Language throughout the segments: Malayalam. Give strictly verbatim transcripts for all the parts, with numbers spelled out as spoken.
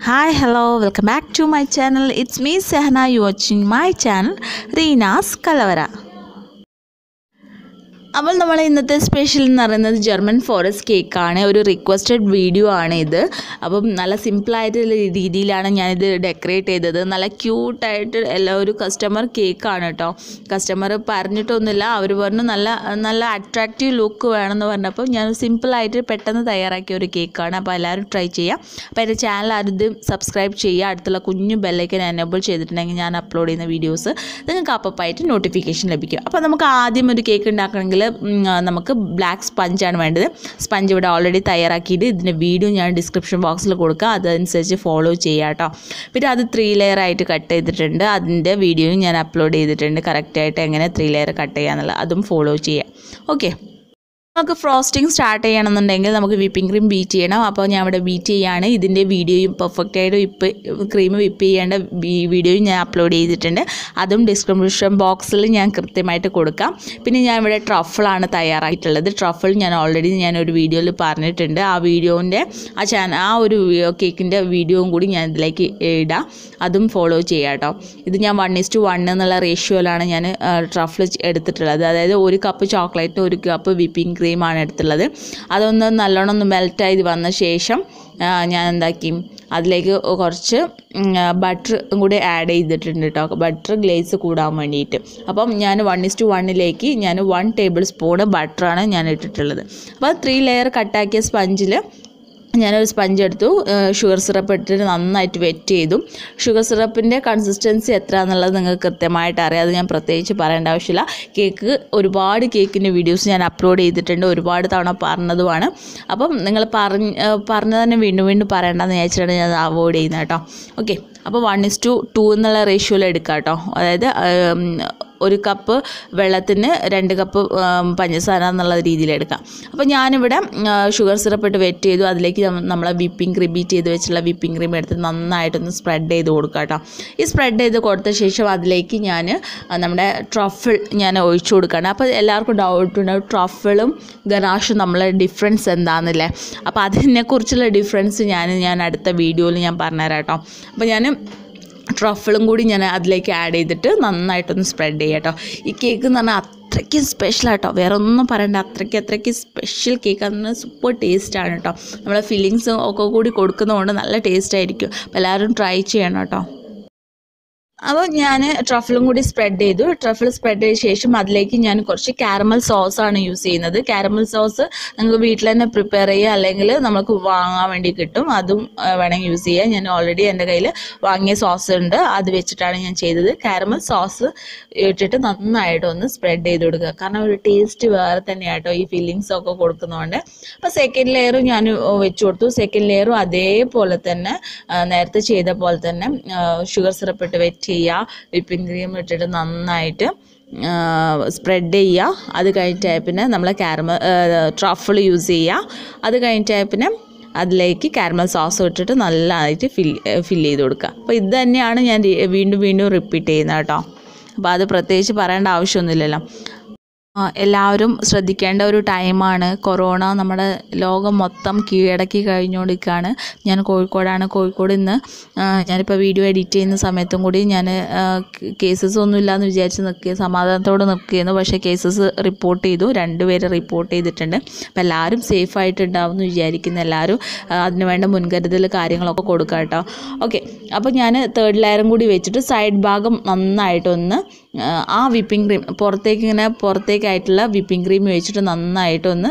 Hi, hello, welcome back to my channel. It's me, Sehna. You watching my channel, Reena's Kalavara. അപ്പോൾ നമ്മൾ ഇന്നത്തെ സ്പെഷ്യൽ എന്ന് പറയുന്നത് ജർമ്മൻ ഫോറസ്റ്റ് കേക്കാണ്. ഒരു റിക്വസ്റ്റഡ് വീഡിയോ ആണ് ഇത്. അപ്പം നല്ല സിമ്പിളായിട്ടുള്ള രീതിയിലാണ് ഞാനിത് ഡെക്കറേറ്റ് ചെയ്തത്. നല്ല ക്യൂട്ടായിട്ട് എല്ലാ ഒരു കസ്റ്റമർ കേക്കാണ് കേട്ടോ. കസ്റ്റമർ പറഞ്ഞിട്ടൊന്നുമില്ല, അവർ പറഞ്ഞു നല്ല നല്ല അട്രാക്റ്റീവ് ലുക്ക് വേണമെന്ന് പറഞ്ഞപ്പോൾ ഞാൻ സിമ്പിളായിട്ട് പെട്ടെന്ന് തയ്യാറാക്കിയ ഒരു കേക്കാണ്. അപ്പോൾ എല്ലാവരും ട്രൈ ചെയ്യാം. അപ്പോൾ എൻ്റെ ചാനൽ ആരും സബ്സ്ക്രൈബ് ചെയ്യുക. അടുത്തുള്ള കുഞ്ഞു ബെല്ലൈക്കൻ എനേബിൾ ചെയ്തിട്ടുണ്ടെങ്കിൽ ഞാൻ അപ്ലോഡ് ചെയ്യുന്ന വീഡിയോസ് നിങ്ങൾക്ക് അപ്പപ്പായിട്ട് നോട്ടിഫിക്കേഷൻ ലഭിക്കും. അപ്പോൾ നമുക്ക് ആദ്യം ഒരു കേക്ക് ഉണ്ടാക്കണമെങ്കിൽ നമുക്ക് ബ്ലാക്ക് സ്പഞ്ചാണ് വേണ്ടത്. സ്പഞ്ച് ഇവിടെ ഓൾറെഡി തയ്യാറാക്കിയിട്ട് ഇതിൻ്റെ വീഡിയോ ഞാൻ ഡിസ്ക്രിപ്ഷൻ ബോക്സിൽ കൊടുക്കുക, അതനുസരിച്ച് ഫോളോ ചെയ്യുക കേട്ടോ. പിന്നെ അത് ത്രീ ലെയർ ആയിട്ട് കട്ട് ചെയ്തിട്ടുണ്ട്. അതിൻ്റെ വീഡിയോയും ഞാൻ അപ്ലോഡ് ചെയ്തിട്ടുണ്ട്, കറക്റ്റായിട്ട് എങ്ങനെ ത്രീ ലെയർ കട്ട് ചെയ്യാന്നുള്ളത് അതും ഫോളോ ചെയ്യുക. ഓക്കെ, നമുക്ക് ഫ്രോസ്റ്റിംഗ് സ്റ്റാർട്ട് ചെയ്യണമെന്നുണ്ടെങ്കിൽ നമുക്ക് വിപ്പിംഗ് ക്രീം ബീറ്റ് ചെയ്യണം. അപ്പോൾ ഞാൻ ഇവിടെ ബീറ്റ് ചെയ്യാണ്. ഇതിൻ്റെ വീഡിയോയും പെർഫെക്റ്റായിട്ട് വിപ്പ് ക്രീം വിപ്പ് ചെയ്യേണ്ട വീഡിയോയും ഞാൻ അപ്ലോഡ് ചെയ്തിട്ടുണ്ട്, അതും ഡിസ്ക്രിപ്ഷൻ ബോക്സിൽ ഞാൻ കൃത്യമായിട്ട് കൊടുക്കാം. പിന്നെ ഞാൻ ഇവിടെ ട്രഫിളാണ് തയ്യാറായിട്ടുള്ളത്. ട്രഫിൾ ഞാൻ ഓൾറെഡി ഞാനൊരു വീഡിയോയിൽ പറഞ്ഞിട്ടുണ്ട്. ആ വീഡിയോൻ്റെ ആ ചാനൽ ആ ഒരു കേക്കിൻ്റെ വീഡിയോയും കൂടി ഞാൻ ഇതിലേക്ക് ഇടാം, അതും ഫോളോ ചെയ്യാം കേട്ടോ. ഇത് ഞാൻ വൺ ഇസ് ടു വൺ എന്നുള്ള റേഷ്യോയിലാണ് ഞാൻ ട്രഫിൾ എടുത്തിട്ടുള്ളത്. അതായത് ഒരു കപ്പ് ചോക്ലേറ്റ് ഒരു കപ്പ് വിപ്പിംഗ് ക്രീമാണ് എടുത്തുള്ളത്. അതൊന്ന് നല്ലോണം ഒന്ന് മെൽറ്റായി വന്ന ശേഷം ഞാൻ എന്താക്കി അതിലേക്ക് കുറച്ച് ബട്ടർ കൂടി ആഡ് ചെയ്തിട്ടുണ്ട് കേട്ടോ, ബട്ടർ ഗ്ലേസ് കൂടാൻ വേണ്ടിയിട്ട്. അപ്പം ഞാൻ വൺ ഇസ് ടു വണ്ണിലേക്ക് ഞാൻ വൺ ടേബിൾ സ്പൂണ് ബട്ടറാണ് ഞാൻ ഇട്ടിട്ടുള്ളത്. അപ്പോൾ ത്രീ ലെയർ കട്ടാക്കിയ സ്പഞ്ചിൽ ഞാനൊരു സ്പഞ്ച് എടുത്തു, ഷുഗർ സിറപ്പ് ഇട്ടിട്ട് നന്നായിട്ട് വെറ്റ് ചെയ്തു. ഷുഗർ സിറപ്പിൻ്റെ കൺസിസ്റ്റൻസി എത്ര എന്നുള്ളത് നിങ്ങൾക്ക് കൃത്യമായിട്ട് അറിയാം, അത് ഞാൻ പ്രത്യേകിച്ച് പറയേണ്ട ആവശ്യമില്ല. കേക്ക് ഒരുപാട് കേക്കിൻ്റെ വീഡിയോസ് ഞാൻ അപ്ലോഡ് ചെയ്തിട്ടുണ്ട്, ഒരുപാട് തവണ പറഞ്ഞതുമാണ്. അപ്പം നിങ്ങൾ പറഞ്ഞ് പറഞ്ഞ് തന്നെ വീണ്ടും വീണ്ടും പറയേണ്ടതെന്ന് വിചാരിച്ചിട്ടാണ് ഞാൻ അവോയ്ഡ് ചെയ്യുന്നത് കേട്ടോ. ഓക്കെ, അപ്പോൾ വൺ ഇസ് ടു ടു എന്നുള്ള റേഷ്യോയിൽ എടുക്കാം കേട്ടോ. അതായത് ഒരു കപ്പ് വെള്ളത്തിന് രണ്ട് കപ്പ് പഞ്ചസാര എന്നുള്ള രീതിയിലെടുക്കാം. അപ്പോൾ ഞാനിവിടെ ഷുഗർ സിറപ്പ് ഇട്ട് വെറ്റ് ചെയ്തു. അതിലേക്ക് നമ്മൾ വിപ്പിംഗ് ക്രീം ബീറ്റ് ചെയ്ത് വെച്ചുള്ള വിപ്പിംഗ് ക്രീം എടുത്ത് നന്നായിട്ടൊന്ന് സ്പ്രെഡ് ചെയ്ത് കൊടുക്കുക കേട്ടോ. ഈ സ്പ്രെഡ് ചെയ്ത് കൊടുത്ത ശേഷം അതിലേക്ക് ഞാൻ നമ്മുടെ ട്രഫിൾ ഞാൻ ഒഴിച്ചു കൊടുക്കുകയാണ്. അപ്പോൾ എല്ലാവർക്കും ഡൗട്ടുണ്ടാവും ട്രഫിളും ഗനാഷും നമ്മളെ ഡിഫറൻസ് എന്താണെന്നല്ലേ. അപ്പോൾ അതിനെക്കുറിച്ചുള്ള ഡിഫറൻസ് ഞാൻ ഞാൻ അടുത്ത വീഡിയോയിൽ ഞാൻ പറഞ്ഞുതരാം കേട്ടോ. അപ്പോൾ ഞാൻ ട്രഫിളും കൂടി ഞാൻ അതിലേക്ക് ആഡ് ചെയ്തിട്ട് നന്നായിട്ടൊന്ന് സ്പ്രെഡ് ചെയ്യാം കേട്ടോ. ഈ കേക്ക് എന്ന് പറഞ്ഞാൽ അത്രയ്ക്ക് സ്പെഷ്യലാട്ടോ, വേറെ ഒന്നും പറയണ്ട, അത്രയ്ക്ക് അത്രയ്ക്ക് സ്പെഷ്യൽ കേക്ക് എന്ന് സൂപ്പർ ടേസ്റ്റാണ് കേട്ടോ. നമ്മളെ ഫില്ലിങ്സും ഒക്കെ കൂടി കൊടുക്കുന്നതുകൊണ്ട് നല്ല ടേസ്റ്റ് ആയിരിക്കും. അപ്പോൾ എല്ലാവരും ട്രൈ ചെയ്യണം കേട്ടോ. അപ്പോൾ ഞാൻ ട്രഫിളും കൂടി സ്പ്രെഡ് ചെയ്തു. ട്രഫിൾ സ്പ്രെഡ് ചെയ്ത ശേഷം അതിലേക്ക് ഞാൻ കുറച്ച് കാരമൽ സോസാണ് യൂസ് ചെയ്യുന്നത്. കാരമൽ സോസ് നിങ്ങൾക്ക് വീട്ടിൽ തന്നെ പ്രിപ്പയർ ചെയ്യുക, അല്ലെങ്കിൽ നമുക്ക് വാങ്ങാൻ വേണ്ടി കിട്ടും, അതും വേണമെങ്കിൽ യൂസ് ചെയ്യുക. ഞാൻ ഓൾറെഡി എൻ്റെ കയ്യിൽ വാങ്ങിയ സോസ് ഉണ്ട്, അത് വെച്ചിട്ടാണ് ഞാൻ ചെയ്തത്. കാരമൽ സോസ് ഇട്ടിട്ട് നന്നായിട്ട് ഒന്ന് സ്പ്രെഡ് ചെയ്ത് കൊടുക്കുക, കാരണം ഒരു ടേസ്റ്റ് വേറെ തന്നെയാട്ടോ ഈ ഫില്ലിങ്സ് ഒക്കെ കൊടുക്കുന്നതുകൊണ്ട്. അപ്പോൾ സെക്കൻഡ് ലെയറും ഞാൻ വെച്ച് കൊടുത്തു. സെക്കൻഡ് ലെയറും അതേപോലെ തന്നെ നേരത്തെ ചെയ്ത പോലെ തന്നെ ഷുഗർ സിറപ്പ് ഇട്ട് വെച്ച് ചെയ്യുക, വിപ്പിംഗ് ക്രീം ഇട്ടിട്ട് നന്നായിട്ട് സ്പ്രെഡ് ചെയ്യുക. അത് കഴിഞ്ഞിട്ടായ പിന്നെ നമ്മൾ കാരമൽ ട്രഫിൾ യൂസ് ചെയ്യുക. അത് കഴിഞ്ഞിട്ടായ പിന്നെ അതിലേക്ക് കാരമൽ സോസ് ഇട്ടിട്ട് നല്ലതായിട്ട് ഫിൽ ഫില്ല് ചെയ്ത് കൊടുക്കുക. അപ്പോൾ ഇത് തന്നെയാണ് ഞാൻ വീണ്ടും വീണ്ടും റിപ്പീറ്റ് ചെയ്യുന്നത് കേട്ടോ. അപ്പോൾ അത് പ്രത്യേകിച്ച് പറയേണ്ട ആവശ്യമൊന്നുമില്ലല്ലോ. എല്ലാവരും ശ്രദ്ധിക്കേണ്ട ഒരു ടൈമാണ്. കൊറോണ നമ്മുടെ ലോകം മൊത്തം കീഴടക്കി കഴിഞ്ഞുകൊണ്ടിരിക്കുകയാണ്. ഞാൻ കോഴിക്കോടാണ്. കോഴിക്കോട് ഇന്ന് ഞാനിപ്പോൾ വീഡിയോ എഡിറ്റ് ചെയ്യുന്ന സമയത്തും കൂടി ഞാൻ കേസസ് ഒന്നും ഇല്ലയെന്ന് വിചാരിച്ച് നിൽക്കുക, സമാധാനത്തോടെ നിൽക്കുകയായിരുന്നു. പക്ഷേ കേസസ് റിപ്പോർട്ട് ചെയ്തു, രണ്ടുപേരെ റിപ്പോർട്ട് ചെയ്തിട്ടുണ്ട്. അപ്പോൾ എല്ലാവരും സേഫായിട്ടുണ്ടാവും എന്ന് വിചാരിക്കുന്നു. എല്ലാവരും അതിന് വേണ്ട മുൻകരുതൽ കാര്യങ്ങളൊക്കെ കൊടുക്കുക കേട്ടോ. ഓക്കെ, അപ്പോൾ ഞാൻ തേർഡ് ലെയറും കൂടി വെച്ചിട്ട് സൈഡ് ഭാഗം നന്നായിട്ടൊന്ന് ആ വിപ്പിംഗ് ക്രീം പുറത്തേക്ക് ഇങ്ങനെ പുറത്തേക്കായിട്ടുള്ള വിപ്പിംഗ് ക്രീം വെച്ചിട്ട് നന്നായിട്ടൊന്ന്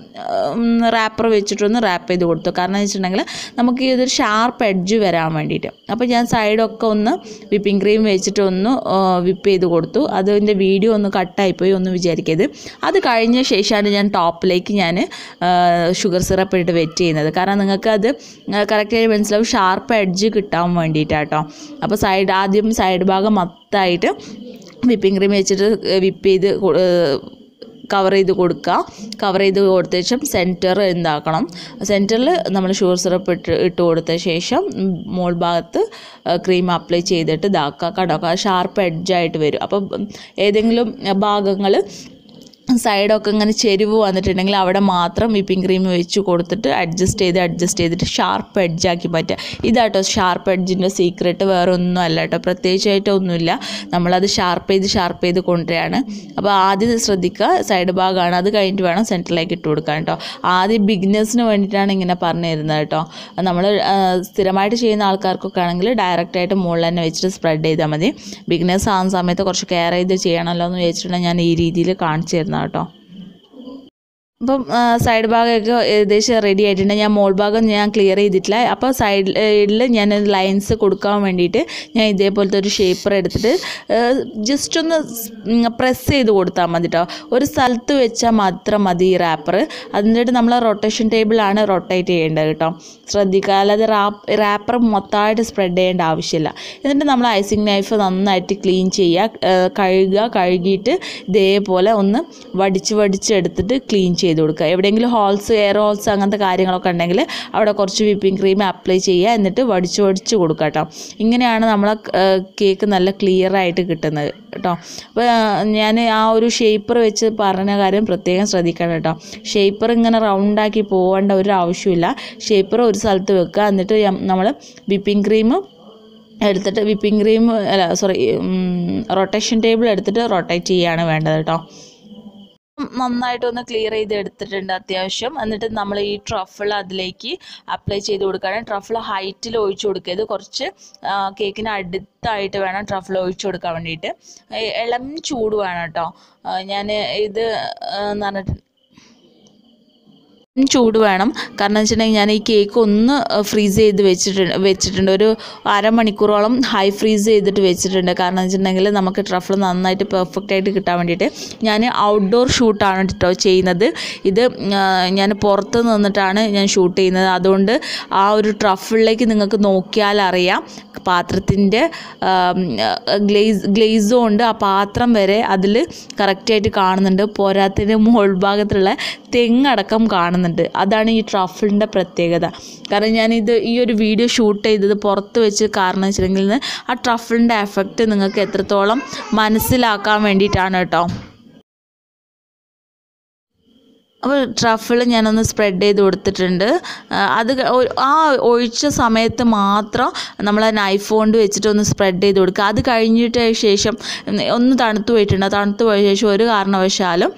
റാപ്പർ വെച്ചിട്ടൊന്ന് റാപ്പ് ചെയ്ത് കൊടുത്തു. കാരണം എന്ന് വെച്ചിട്ടുണ്ടെങ്കിൽ നമുക്ക് ഇതൊരു ഷാർപ്പ് എഡ്ജ് വരാൻ വേണ്ടിയിട്ട്. അപ്പോൾ ഞാൻ സൈഡൊക്കെ ഒന്ന് വിപ്പിംഗ് ക്രീം വെച്ചിട്ട് ഒന്ന് വിപ്പ് ചെയ്ത് കൊടുത്തു. അതിൻ്റെ വീഡിയോ ഒന്ന് കട്ടായിപ്പോയി, ഒന്ന് വിചാരിക്കരുത്. അത് കഴിഞ്ഞ ശേഷമാണ് ഞാൻ ടോപ്പിലേക്ക് ഞാൻ ഷുഗർ സിറപ്പ് ഇട്ട് വെറ്റ് ചെയ്യുന്നത്. കാരണം നിങ്ങൾക്ക് അത് കറക്റ്റായിട്ട് മനസ്സിലാവും, ഷാർപ്പ് എഡ്ജ് കിട്ടാൻ വേണ്ടിയിട്ടാട്ടോ. അപ്പോൾ സൈഡ് ആദ്യം സൈഡ് ഭാഗം മൊത്തമായിട്ട് വിപ്പിംഗ് ക്രീം വെച്ചിട്ട് വിപ്പ് ചെയ്ത് കവർ ചെയ്ത് കൊടുക്കുക. കവർ ചെയ്ത് കൊടുത്ത ശേഷം സെൻറ്റർ എന്താക്കണം, സെൻറ്ററിൽ നമ്മൾ ഷുഗർ സിറപ്പ് ഇട്ട് ഇട്ട് കൊടുത്ത ശേഷം മോൾ ഭാഗത്ത് ക്രീം അപ്ലൈ ചെയ്തിട്ട് ഇതാക്കുക. കണ്ടോ, ഷാർപ്പ് എഡ്ജായിട്ട് വരും. അപ്പം ഏതെങ്കിലും ഭാഗങ്ങൾ സൈഡൊക്കെ ഇങ്ങനെ ചെരിവ് വന്നിട്ടുണ്ടെങ്കിൽ അവിടെ മാത്രം വിപ്പിംഗ് ക്രീം വെച്ച് കൊടുത്തിട്ട് അഡ്ജസ്റ്റ് ചെയ്ത് അഡ്ജസ്റ്റ് ചെയ്തിട്ട് ഷാർപ്പ് എഡ്ജാക്കി പറ്റുക. ഇതാട്ടോ ഷാർപ്പ് എഡ്ജിൻ്റെ സീക്രട്ട്, വേറെ ഒന്നും അല്ല കേട്ടോ, പ്രത്യേകിച്ചായിട്ടൊന്നുമില്ല. നമ്മളത് ഷാർപ്പ് ചെയ്ത് ഷാർപ്പ് ചെയ്ത് കൊണ്ടുവരികയാണ്. അപ്പോൾ ആദ്യം ശ്രദ്ധിക്കുക, സൈഡ് ഭാഗമാണ്, അത് കഴിഞ്ഞിട്ട് വേണം സെൻറ്ററിലേക്ക് ഇട്ട് കൊടുക്കാൻ കേട്ടോ. ആദ്യം ബിഗിനേഴ്സിന് വേണ്ടിയിട്ടാണ് ഇങ്ങനെ പറഞ്ഞു തരുന്നത് കേട്ടോ. നമ്മൾ സ്ഥിരമായിട്ട് ചെയ്യുന്ന ആൾക്കാർക്കൊക്കെ ആണെങ്കിൽ ഡയറക്റ്റായിട്ട് മുകളിൽ തന്നെ വെച്ചിട്ട് സ്പ്രെഡ് ചെയ്താൽ മതി. ബിഗിനേഴ്സ് ആകുന്ന സമയത്ത് കുറച്ച് കെയർ ചെയ്ത് ചെയ്യണമല്ലോ എന്ന് വിചാരിച്ചിട്ടുണ്ടെങ്കിൽ ഞാൻ ഈ രീതിയിൽ കാണിച്ചു തരുന്നത് കേട്ടോ. അപ്പം സൈഡ് ഭാഗമൊക്കെ ഏകദേശം റെഡി ആയിട്ടുണ്ട്. ഞാൻ മോൾ ഭാഗം ഞാൻ ക്ലിയർ ചെയ്തിട്ടില്ല. അപ്പോൾ സൈഡിൽ ഞാൻ ലൈൻസ് കൊടുക്കാൻ വേണ്ടിയിട്ട് ഞാൻ ഇതേപോലത്തെ ഒരു ഷേപ്പർ എടുത്തിട്ട് ജസ്റ്റ് ഒന്ന് പ്രസ് ചെയ്ത് കൊടുത്താൽ മതി കേട്ടോ. ഒരു സ്ഥലത്ത് വെച്ചാൽ മാത്രം മതി ഈ റാപ്പർ. അതിൻ്റെ നമ്മൾ റൊട്ടേഷൻ ടേബിളാണ് റൊട്ടേറ്റ് ചെയ്യേണ്ടത് കേട്ടോ, ശ്രദ്ധിക്കുക. അല്ലാതെ റാപ്പ് റാപ്പർ മൊത്തമായിട്ട് സ്പ്രെഡ് ചെയ്യേണ്ട ആവശ്യമില്ല. എന്നിട്ട് നമ്മൾ ഐസിങ് നൈഫ് നന്നായിട്ട് ക്ലീൻ ചെയ്യുക, കഴുകുക. കഴുകിയിട്ട് ഇതേപോലെ ഒന്ന് വടിച്ച് വടിച്ചെടുത്തിട്ട് ക്ലീൻ ചെയ്ത് കൊടുക്കുക. എവിടെയെങ്കിലും ഹോൾസ്, എയർ ഹോൾസ് അങ്ങനത്തെ കാര്യങ്ങളൊക്കെ ഉണ്ടെങ്കിൽ അവിടെ കുറച്ച് വിപ്പിംഗ് ക്രീം അപ്ലൈ ചെയ്യുക, എന്നിട്ട് വടിച്ച് വടിച്ച് കൊടുക്കുക കേട്ടോ. ഇങ്ങനെയാണ് നമ്മളെ കേക്ക് നല്ല ക്ലിയർ ആയിട്ട് കിട്ടുന്നത് കേട്ടോ. അപ്പോൾ ഞാൻ ആ ഒരു ഷേപ്പർ വെച്ച് പറഞ്ഞ കാര്യം പ്രത്യേകം ശ്രദ്ധിക്കണം കേട്ടോ. ഷേപ്പർ ഇങ്ങനെ റൗണ്ടാക്കി പോകേണ്ട ഒരു ആവശ്യമില്ല. ഷേപ്പർ ഒരു സ്ഥലത്ത് വെക്കുക, എന്നിട്ട് നമ്മൾ വിപ്പിംഗ് ക്രീം എടുത്തിട്ട് വിപ്പിംഗ് ക്രീം അല്ല സോറി റൊട്ടേഷൻ ടേബിൾ എടുത്തിട്ട് റൊട്ടേറ്റ് ചെയ്യുകയാണ് വേണ്ടത് കേട്ടോ. നന്നായിട്ടൊന്ന് ക്ലിയർ ചെയ്ത് എടുത്തിട്ടുണ്ട് അത്യാവശ്യം. എന്നിട്ട് നമ്മൾ ഈ ട്രഫിൾ അതിലേക്ക് അപ്ലൈ ചെയ്ത് കൊടുക്കുകയാണ്. ട്രഫിൾ ഹൈറ്റിൽ ഒഴിച്ചു കൊടുക്കരുത്, കുറച്ച് കേക്കിന് അടുത്തായിട്ട് വേണം ട്രഫിൾ ഒഴിച്ചു കൊടുക്കാൻ വേണ്ടിയിട്ട്. ഇളം ചൂട് വേണം കേട്ടോ. ഞാൻ ഇത് എന്ന് പറഞ്ഞിട്ട് ചൂട് വേണം. കാരണം വെച്ചിട്ടുണ്ടെങ്കിൽ ഞാൻ ഈ കേക്ക് ഒന്ന് ഫ്രീസ് ചെയ്ത് വെച്ചിട്ടുണ്ട് വെച്ചിട്ടുണ്ട് ഒരു അരമണിക്കൂറോളം ഹൈ ഫ്രീസ് ചെയ്തിട്ട് വെച്ചിട്ടുണ്ട്. കാരണം വെച്ചിട്ടുണ്ടെങ്കിൽ നമുക്ക് ട്രഫിൾ നന്നായിട്ട് പെർഫെക്റ്റ് ആയിട്ട് കിട്ടാൻ വേണ്ടിയിട്ട്. ഞാൻ ഔട്ട്ഡോർ ഷൂട്ടാണ് കേട്ടോ ചെയ്യുന്നത്. ഇത് ഞാൻ പുറത്ത് നിന്നിട്ടാണ് ഞാൻ ഷൂട്ട് ചെയ്യുന്നത്. അതുകൊണ്ട് ആ ഒരു ട്രഫിളിലേക്ക് നിങ്ങൾക്ക് നോക്കിയാൽ അറിയാം പാത്രത്തിൻ്റെ ഗ്ലേസ് ഗ്ലേസും ഉണ്ട്. ആ പാത്രം വരെ അതിൽ കറക്റ്റായിട്ട് കാണുന്നുണ്ട്. പോരാത്തതിൻ്റെ മുകൾ ഭാഗത്തുള്ള തെങ്ങടക്കം കാണുന്നുണ്ട്. അതാണ് ഈ ട്രഫിളിൻ്റെ പ്രത്യേകത. കാരണം ഞാനിത് ഈ ഒരു വീഡിയോ ഷൂട്ട് ചെയ്തത് പുറത്ത് വെച്ച് കാരണം വെച്ചിട്ടുണ്ടെങ്കിൽ ആ ട്രഫിളിൻ്റെ എഫക്റ്റ് നിങ്ങൾക്ക് എത്രത്തോളം മനസ്സിലാക്കാൻ വേണ്ടിയിട്ടാണ് കേട്ടോ. അപ്പോൾ ട്രഫിൾ ഞാനൊന്ന് സ്പ്രെഡ് ചെയ്ത് കൊടുത്തിട്ടുണ്ട്. അത് ആ ഒഴിച്ച സമയത്ത് മാത്രം നമ്മൾ നൈഫ് കൊണ്ട് വെച്ചിട്ട് ഒന്ന് സ്പ്രെഡ് ചെയ്ത് കൊടുക്കുക. അത് കഴിഞ്ഞിട്ട് ശേഷം ഒന്ന് തണുത്ത് പോയിട്ടുണ്ട്. തണുത്ത് പോയ ശേഷം ഒരു കാരണവശാലും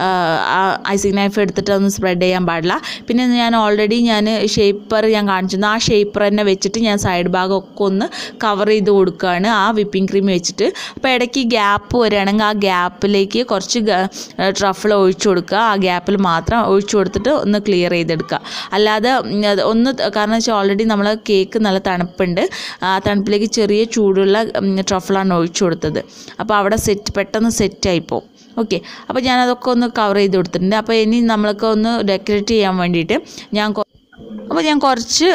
ഐസിങ് നൈഫ് എടുത്തിട്ട് ഒന്ന് സ്പ്രെഡ് ചെയ്യാൻ പാടില്ല. പിന്നെ ഞാൻ ഓൾറെഡി ഞാൻ ഷേപ്പർ ഞാൻ കാണിച്ചിരുന്നു. ആ ഷേപ്പർ തന്നെ വെച്ചിട്ട് ഞാൻ സൈഡ് ഭാഗമൊക്കെ ഒന്ന് കവർ ചെയ്ത് കൊടുക്കുകയാണ് ആ വിപ്പിംഗ് ക്രീം വെച്ചിട്ട്. അപ്പോൾ ഇടയ്ക്ക് ഗ്യാപ്പ് വരികയാണെങ്കിൽ ആ ഗ്യാപ്പിലേക്ക് കുറച്ച് ട്രഫിൾ ഒഴിച്ചു കൊടുക്കുക. ആ ഗ്യാപ്പിൽ മാത്രം ഒഴിച്ചു കൊടുത്തിട്ട് ഒന്ന് ക്ലിയർ ചെയ്തെടുക്കുക. അല്ലാതെ ഒന്ന് കാരണം വെച്ചാൽ ഓൾറെഡി നമ്മൾ കേക്ക് നല്ല തണുപ്പുണ്ട്. ആ തണുപ്പിലേക്ക് ചെറിയ ചൂടുള്ള ട്രഫിളാണ് ഒഴിച്ചു കൊടുത്തത്. അപ്പോൾ അവിടെ സെറ്റ് പെട്ടെന്ന് സെറ്റായിപ്പോവും. ഓക്കെ, അപ്പോൾ ഞാനതൊക്കെ ഒന്ന് കവർ ചെയ്ത് കൊടുത്തിട്ടുണ്ട്. അപ്പോൾ ഇനി നമ്മൾക്ക് ഒന്ന് ഡെക്കറേറ്റ് ചെയ്യാൻ വേണ്ടിയിട്ട് ഞാൻ അപ്പോൾ ഞാൻ കുറച്ച്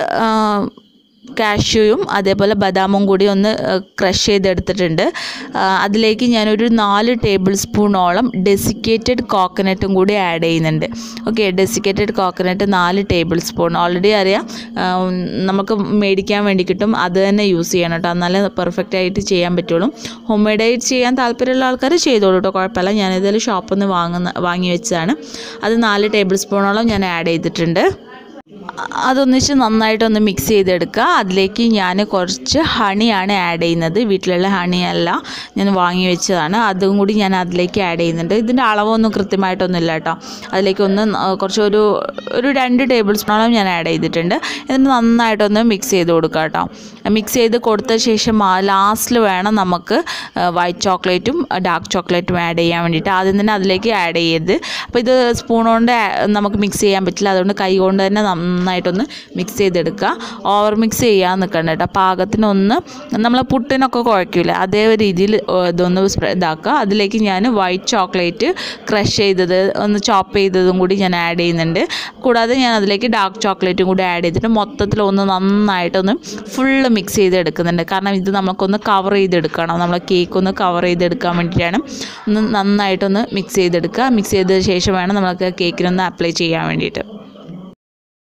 കാഷ്യൂയും അതേപോലെ ബദാമും കൂടി ഒന്ന് ക്രഷ് ചെയ്തെടുത്തിട്ടുണ്ട്. അതിലേക്ക് ഞാനൊരു നാല് ടേബിൾ സ്പൂണോളം ഡെസിക്കേറ്റഡ് കോക്കനട്ടും കൂടി ആഡ് ചെയ്യുന്നുണ്ട്. ഓക്കെ, ഡെസിക്കേറ്റഡ് കോക്കനട്ട് നാല് ടേബിൾ സ്പൂൺ. ഓൾറെഡി അറിയാം നമുക്ക് മേടിക്കാൻ വേണ്ടി കിട്ടും, അത് തന്നെ യൂസ് ചെയ്യണം കേട്ടോ, എന്നാലേ പെർഫെക്റ്റ് ആയിട്ട് ചെയ്യാൻ പറ്റുള്ളൂ. ഹോം മെയ്ഡായിട്ട് ചെയ്യാൻ താല്പര്യമുള്ള ആൾക്കാർ ചെയ്തോളൂ കേട്ടോ, കുഴപ്പമില്ല. ഞാനിതിൽ ഷോപ്പിൽ നിന്ന് വാങ്ങുന്ന വാങ്ങി വെച്ചതാണ്. അത് നാല് ടേബിൾ സ്പൂണോളം ഞാൻ ആഡ് ചെയ്തിട്ടുണ്ട്. അതൊന്നിച്ച് നന്നായിട്ടൊന്ന് മിക്സ് ചെയ്തെടുക്കുക. അതിലേക്ക് ഞാൻ കുറച്ച് ഹണിയാണ് ആഡ് ചെയ്യുന്നത്. വീട്ടിലുള്ള ഹണിയല്ല, ഞാൻ വാങ്ങി വെച്ചതാണ്. അതും കൂടി ഞാൻ അതിലേക്ക് ആഡ് ചെയ്യുന്നുണ്ട്. ഇതിൻ്റെ അളവൊന്നും കൃത്യമായിട്ടൊന്നുമില്ല കേട്ടോ. അതിലേക്ക് ഒന്ന് കുറച്ച് ഒരു ഒരു രണ്ട് ടേബിൾ സ്പൂണോളം ഞാൻ ആഡ് ചെയ്തിട്ടുണ്ട്. എന്നിട്ട് നന്നായിട്ടൊന്ന് മിക്സ് ചെയ്ത് കൊടുക്കുക കേട്ടോ. മിക്സ് ചെയ്ത് കൊടുത്ത ശേഷം ലാസ്റ്റിൽ വേണം നമുക്ക് വൈറ്റ് ചോക്ലേറ്റും ഡാർക്ക് ചോക്ലേറ്റും ആഡ് ചെയ്യാൻ വേണ്ടിയിട്ട്. ആദ്യം തന്നെ അതിലേക്ക് ആഡ് ചെയ്യരുത്. അപ്പോൾ ഇത് സ്പൂൺ കൊണ്ട് നമുക്ക് മിക്സ് ചെയ്യാൻ പറ്റില്ല, അതുകൊണ്ട് കൈ കൊണ്ട് തന്നെ നന്നായിട്ടൊന്ന് മിക്സ് ചെയ്തെടുക്കുക. ഓവർ മിക്സ് ചെയ്യാൻ നിൽക്കണ്ട കേട്ടോ. പാകത്തിനൊന്ന് നമ്മൾ പുട്ടിനൊക്കെ കുഴക്കില്ല അതേ രീതിയിൽ ഇതൊന്ന് ഇതാക്കുക. അതിലേക്ക് ഞാൻ വൈറ്റ് ചോക്ലേറ്റ് ക്രഷ് ചെയ്തത് ഒന്ന് ചോപ്പ് ചെയ്തതും കൂടി ഞാൻ ആഡ് ചെയ്യുന്നുണ്ട്. കൂടാതെ ഞാൻ അതിലേക്ക് ഡാർക്ക് ചോക്ലേറ്റും കൂടി ആഡ് ചെയ്തിട്ട് മൊത്തത്തിൽ ഒന്ന് നന്നായിട്ടൊന്ന് ഫുള്ള് മിക്സ് ചെയ്തെടുക്കുന്നുണ്ട്. കാരണം ഇത് നമുക്കൊന്ന് കവർ ചെയ്തെടുക്കണം, നമ്മളെ കേക്ക് ഒന്ന് കവർ ചെയ്തെടുക്കാൻ വേണ്ടിയിട്ടാണ്. ഒന്ന് നന്നായിട്ടൊന്ന് മിക്സ് ചെയ്തെടുക്കുക. മിക്സ് ചെയ്ത ശേഷം വേണം നമുക്ക് കേക്കിനൊന്ന് അപ്ലൈ ചെയ്യാൻ വേണ്ടിയിട്ട്.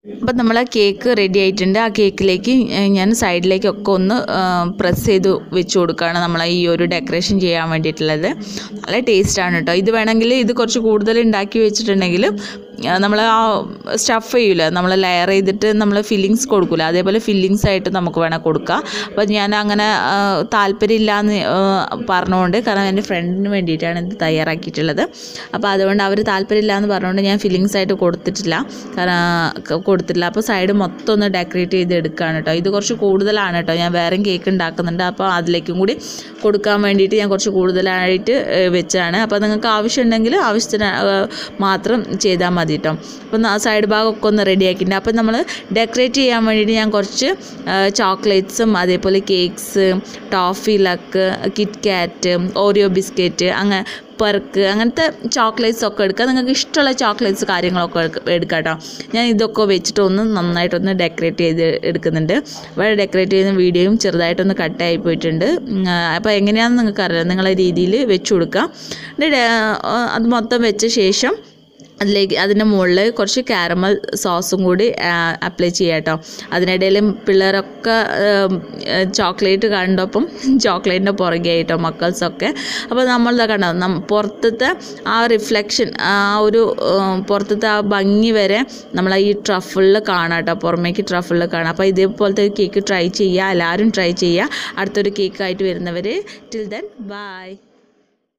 അപ്പം നമ്മളെ കേക്ക് റെഡി ആയിട്ടുണ്ട്. ആ കേക്കിലേക്ക് ഞാൻ സൈഡിലേക്കൊക്കെ ഒന്ന് പ്രസ് ചെയ്ത് വെച്ച് കൊടുക്കുകയാണ് നമ്മളെ ഈ ഒരു ഡെക്കറേഷൻ ചെയ്യാൻ വേണ്ടിയിട്ടുള്ളത്. നല്ല ടേസ്റ്റാണ് കേട്ടോ. ഇത് വേണമെങ്കിൽ ഇത് കുറച്ച് കൂടുതൽ ഉണ്ടാക്കി വെച്ചിട്ടുണ്ടെങ്കിൽ നമ്മൾ ആ സ്റ്റഫ് ചെയ്യില്ല, നമ്മൾ ലെയർ ചെയ്തിട്ട് നമ്മൾ ഫില്ലിങ്സ് കൊടുക്കില്ല, അതേപോലെ ഫില്ലിങ്സ് ആയിട്ട് നമുക്ക് വേണം കൊടുക്കാം. അപ്പോൾ ഞാൻ അങ്ങനെ താല്പര്യമില്ലയെന്ന് പറഞ്ഞുകൊണ്ട്, കാരണം എൻ്റെ ഫ്രണ്ടിന് വേണ്ടിയിട്ടാണ് ഇത് തയ്യാറാക്കിയിട്ടുള്ളത്. അപ്പോൾ അതുകൊണ്ട് അവർ താല്പര്യമില്ല എന്ന് പറഞ്ഞുകൊണ്ട് ഞാൻ ഫില്ലിങ്സ് ആയിട്ട് കൊടുത്തിട്ടില്ല കാരണം കൊടുത്തിട്ടില്ല അപ്പോൾ സൈഡ് മൊത്തം ഒന്ന് ഡെക്കറേറ്റ് ചെയ്ത് എടുക്കുകയാണ് കേട്ടോ. ഇത് കുറച്ച് കൂടുതലാണ് കേട്ടോ. ഞാൻ വേറെയും കേക്ക് ഉണ്ടാക്കുന്നുണ്ട്, അപ്പോൾ അതിലേക്കും കൂടി കൊടുക്കാൻ വേണ്ടിയിട്ട് ഞാൻ കുറച്ച് കൂടുതലായിട്ട് വെച്ചാണ്. അപ്പോൾ നിങ്ങൾക്ക് ആവശ്യമുണ്ടെങ്കിൽ ആവശ്യത്തിന് മാത്രം ചെയ്താൽ മതി കേട്ടോ. അപ്പം സൈഡ് ഭാഗമൊക്കെ ഒന്ന് റെഡി ആക്കിയിട്ടുണ്ട്. അപ്പം നമ്മൾ ഡെക്കറേറ്റ് ചെയ്യാൻ വേണ്ടിയിട്ട് ഞാൻ കുറച്ച് ചോക്ലേറ്റ്സും അതേപോലെ cakes, toffee luck, Kit Kat, Oreo biscuit, അങ്ങനെ പെർക്ക്, അങ്ങനത്തെ ചോക്ലേറ്റ്സ് ഒക്കെ എടുക്കുക. നിങ്ങൾക്ക് ഇഷ്ടമുള്ള ചോക്ലേറ്റ്സ് കാര്യങ്ങളൊക്കെ എടുക്കാം കേട്ടോ. ഞാൻ ഇതൊക്കെ വെച്ചിട്ട് ഒന്ന് നന്നായിട്ടൊന്ന് ഡെക്കറേറ്റ് ചെയ്ത് എടുക്കുന്നുണ്ട്. അപ്പോൾ ഡെക്കറേറ്റ് ചെയ്യുന്ന വീഡിയോയും ചെറുതായിട്ടൊന്ന് കട്ടായി പോയിട്ടുണ്ട്. അപ്പോൾ എങ്ങനെയാണെന്ന് നിങ്ങൾക്ക് അറിയാം, നിങ്ങളെ രീതിയിൽ വെച്ച് കൊടുക്കുക. അത് മൊത്തം വെച്ച ശേഷം അതിലേക്ക് അതിൻ്റെ മുകളിൽ കുറച്ച് കാരമൽ സോസും കൂടി അപ്ലൈ ചെയ്യാം കേട്ടോ. അതിനിടയിൽ പിള്ളേരൊക്കെ ചോക്ലേറ്റ് കണ്ടപ്പം ചോക്ലേറ്റിൻ്റെ പുറകെ ആയിട്ടോ മക്കൾസൊക്കെ. അപ്പോൾ നമ്മളിതാ കണ്ടോ, നം പുറത്തത്തെ ആ റിഫ്ലക്ഷൻ, ആ ഒരു പുറത്തത്തെ ആ ഭംഗി വരെ നമ്മൾ ഈ ട്രഫിളിൽ കാണാം കേട്ടോ, പുറമേക്ക് ട്രഫിളിൽ കാണാം. അപ്പോൾ ഇതേപോലത്തെ കേക്ക് ട്രൈ ചെയ്യുക, എല്ലാവരും ട്രൈ ചെയ്യുക. അടുത്തൊരു കേക്കായിട്ട് വരുന്നവർ ടിൽ ദെൻ ബൈ.